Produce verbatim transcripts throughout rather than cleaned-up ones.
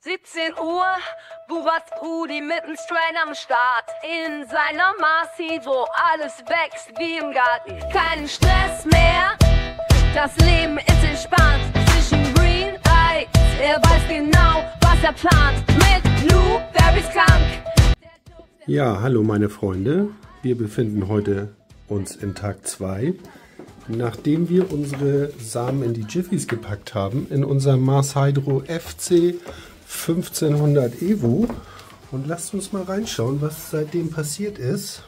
siebzehn Uhr, Bubas Brudi mit dem Strain am Start. In seiner Marcy, wo alles wächst wie im Garten. Kein Stress mehr, das Leben ist entspannt. Zwischen Green Eyes, er weiß genau, was er plant. Mit Blueberry Skunk. Ja, hallo meine Freunde. Wir befinden heute uns in Tag zwei. Nachdem wir unsere Samen in die Jiffys gepackt haben, in unserem Mars Hydro F C fünfzehnhundert Evo. Und lasst uns mal reinschauen, was seitdem passiert ist.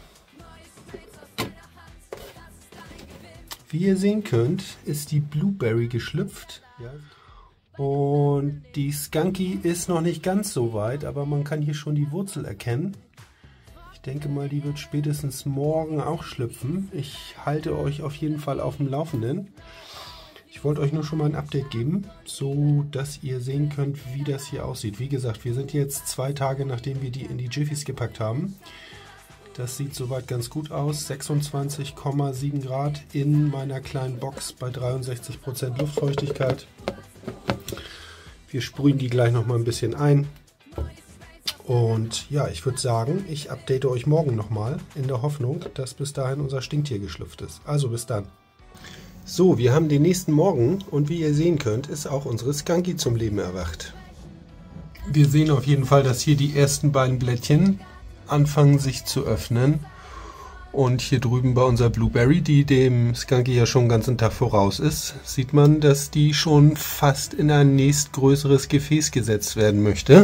Wie ihr sehen könnt, ist die Blueberry geschlüpft. Und die Skunky ist noch nicht ganz so weit, aber man kann hier schon die Wurzel erkennen. Ich denke mal, die wird spätestens morgen auch schlüpfen. Ich halte euch auf jeden Fall auf dem Laufenden. Ich wollte euch nur schon mal ein Update geben, so dass ihr sehen könnt, wie das hier aussieht. Wie gesagt, wir sind jetzt zwei Tage, nachdem wir die in die Jiffys gepackt haben. Das sieht soweit ganz gut aus. sechsundzwanzig Komma sieben Grad in meiner kleinen Box bei dreiundsechzig Prozent Luftfeuchtigkeit. Wir sprühen die gleich noch mal ein bisschen ein. Und ja, ich würde sagen, ich update euch morgen nochmal in der Hoffnung, dass bis dahin unser Stinktier geschlüpft ist. Also bis dann. So, wir haben den nächsten Morgen und wie ihr sehen könnt, ist auch unsere Skunky zum Leben erwacht. Wir sehen auf jeden Fall, dass hier die ersten beiden Blättchen anfangen sich zu öffnen. Und hier drüben bei unserer Blueberry, die dem Skunky ja schon den ganzen Tag voraus ist, sieht man, dass die schon fast in ein nächstgrößeres Gefäß gesetzt werden möchte.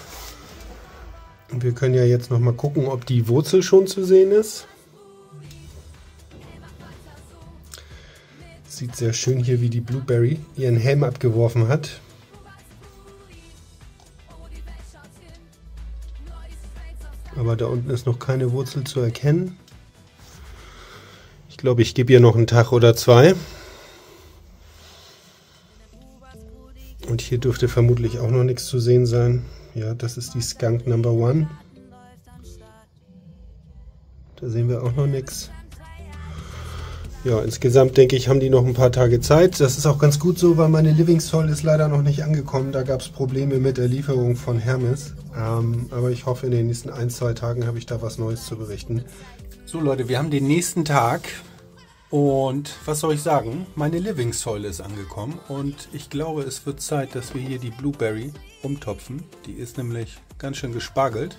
Wir können ja jetzt noch mal gucken, ob die Wurzel schon zu sehen ist. Sieht sehr schön hier, wie die Blueberry ihren Helm abgeworfen hat. Aber da unten ist noch keine Wurzel zu erkennen. Ich glaube, ich gebe ihr noch einen Tag oder zwei. Und hier dürfte vermutlich auch noch nichts zu sehen sein. Ja, das ist die Skunk Number One. Da sehen wir auch noch nichts. Ja, insgesamt denke ich, haben die noch ein paar Tage Zeit. Das ist auch ganz gut so, weil meine Living Soil ist leider noch nicht angekommen. Da gab es Probleme mit der Lieferung von Hermes. Ähm, aber ich hoffe, in den nächsten ein, zwei Tagen habe ich da was Neues zu berichten. So Leute, wir haben den nächsten Tag. Und was soll ich sagen? Meine Living Soil ist angekommen. Und ich glaube, es wird Zeit, dass wir hier die Blueberry umtopfen. Die ist nämlich ganz schön gespargelt.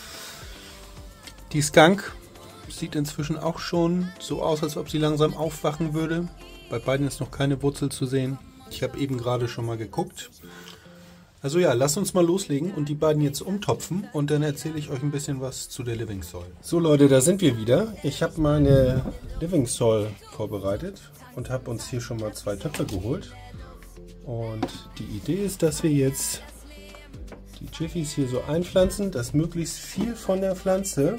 Die Skunk sieht inzwischen auch schon so aus, als ob sie langsam aufwachen würde. Bei beiden ist noch keine Wurzel zu sehen. Ich habe eben gerade schon mal geguckt. Also ja, lasst uns mal loslegen und die beiden jetzt umtopfen und dann erzähle ich euch ein bisschen was zu der Living Soil. So Leute, da sind wir wieder. Ich habe meine Living Soil vorbereitet und habe uns hier schon mal zwei Töpfe geholt. Und die Idee ist, dass wir jetzt die Jiffys hier so einpflanzen, dass möglichst viel von der Pflanze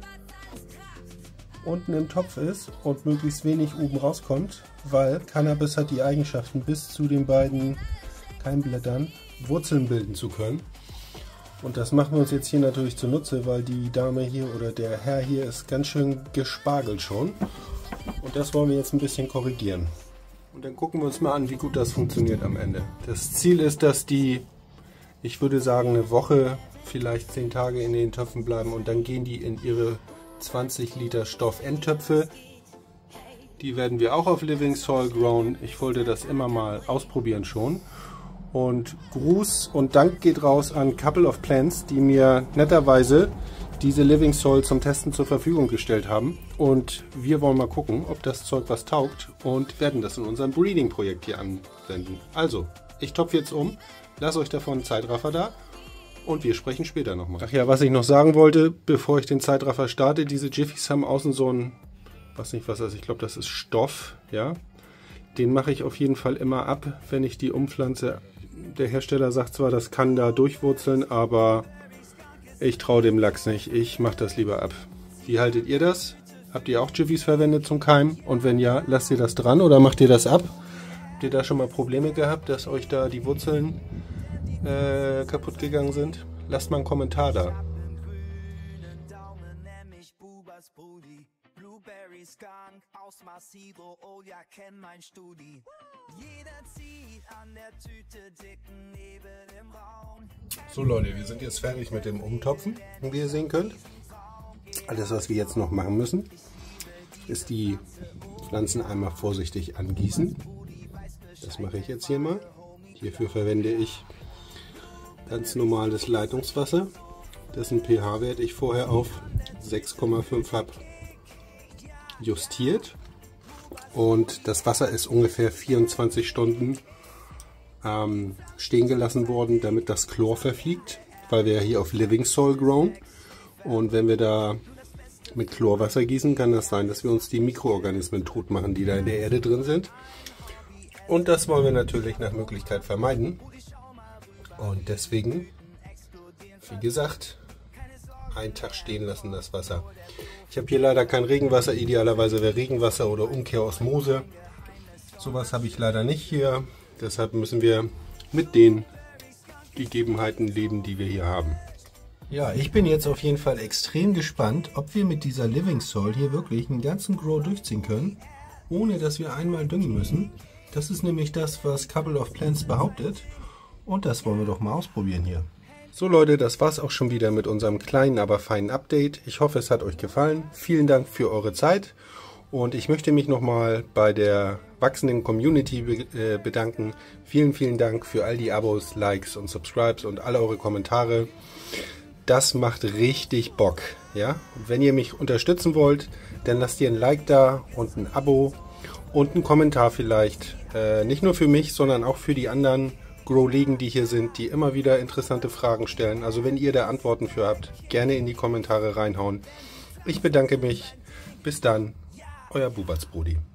unten im Topf ist und möglichst wenig oben rauskommt, weil Cannabis hat die Eigenschaften, bis zu den beiden Keimblättern Wurzeln bilden zu können. Und das machen wir uns jetzt hier natürlich zunutze, weil die Dame hier oder der Herr hier ist ganz schön gespargelt schon. Und das wollen wir jetzt ein bisschen korrigieren. Und dann gucken wir uns mal an, wie gut das funktioniert am Ende. Das Ziel ist, dass die, ich würde sagen, eine Woche, vielleicht zehn Tage in den Töpfen bleiben und dann gehen die in ihre zwanzig Liter Stoff-Endtöpfe. Die werden wir auch auf Living Soil grown. Ich wollte das immer mal ausprobieren schon. Und Gruß und Dank geht raus an Couple of Plants, die mir netterweise diese Living Soil zum Testen zur Verfügung gestellt haben. Und wir wollen mal gucken, ob das Zeug was taugt und werden das in unserem Breeding-Projekt hier anwenden. Also, ich topfe jetzt um, lasst euch davon einen Zeitraffer da. Und wir sprechen später nochmal. Ach ja, was ich noch sagen wollte, bevor ich den Zeitraffer starte, diese Jiffys haben außen so ein, was nicht was das ist, ich glaube das ist Stoff, ja. Den mache ich auf jeden Fall immer ab, wenn ich die umpflanze. Der Hersteller sagt zwar, das kann da durchwurzeln, aber ich traue dem Lachs nicht. Ich mache das lieber ab. Wie haltet ihr das? Habt ihr auch Jiffys verwendet zum Keimen? Und wenn ja, lasst ihr das dran oder macht ihr das ab? Habt ihr da schon mal Probleme gehabt, dass euch da die Wurzeln Äh, kaputt gegangen sind? Lasst mal einen Kommentar da. Aus Massivo, oh ja, kenn mein Studi. Jeder zieht an der Tüte, dicken Nebel im Raum. So Leute, wir sind jetzt fertig mit dem Umtopfen, wie ihr sehen könnt. Alles, was wir jetzt noch machen müssen, ist die Pflanzen einmal vorsichtig angießen. Das mache ich jetzt hier mal. Hierfür verwende ich ganz normales Leitungswasser, dessen pH-Wert ich vorher auf sechs Komma fünf habe justiert. Und das Wasser ist ungefähr vierundzwanzig Stunden ähm, stehen gelassen worden, damit das Chlor verfliegt, weil wir ja hier auf Living Soil grown. Und wenn wir da mit Chlorwasser gießen, kann das sein, dass wir uns die Mikroorganismen tot machen, die da in der Erde drin sind. Und das wollen wir natürlich nach Möglichkeit vermeiden. Und deswegen, wie gesagt, einen Tag stehen lassen das Wasser. Ich habe hier leider kein Regenwasser, idealerweise wäre Regenwasser oder Umkehrosmose. Sowas habe ich leider nicht hier, deshalb müssen wir mit den Gegebenheiten leben, die wir hier haben. Ja, ich bin jetzt auf jeden Fall extrem gespannt, ob wir mit dieser Living Soil hier wirklich einen ganzen Grow durchziehen können, ohne dass wir einmal düngen müssen. Das ist nämlich das, was Couple of Plants behauptet, und das wollen wir doch mal ausprobieren hier. So Leute, das war's auch schon wieder mit unserem kleinen, aber feinen Update. Ich hoffe, es hat euch gefallen. Vielen Dank für eure Zeit und ich möchte mich nochmal bei der wachsenden Community be- äh, bedanken. Vielen, vielen Dank für all die Abos, Likes und Subscribes und alle eure Kommentare. Das macht richtig Bock. Ja? Wenn ihr mich unterstützen wollt, dann lasst ihr ein Like da und ein Abo und einen Kommentar vielleicht. Äh, nicht nur für mich, sondern auch für die anderen Grow-Ligen, die hier sind, die immer wieder interessante Fragen stellen. Also wenn ihr da Antworten für habt, gerne in die Kommentare reinhauen. Ich bedanke mich. Bis dann, euer Bubertsbrudi.